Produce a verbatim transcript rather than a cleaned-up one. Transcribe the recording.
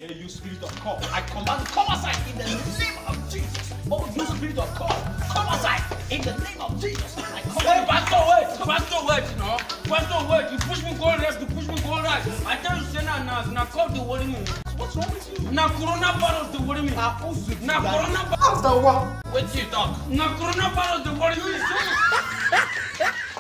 Hey, you spirit of God, I command come outside in the name of Jesus. Oh, you spirit of God, come outside in the name of Jesus. I command. Hey, Pastor, wait, Pastor, wait, you know. Pastor, wait, you push me go left, you push me go right. I tell you, say now, now, now, call the worry me. What's wrong with you? Now, coronavirus, the worry me. Now, who's with Now, you? coronavirus. After what? Wait till you talk. Now, coronavirus, the worry me.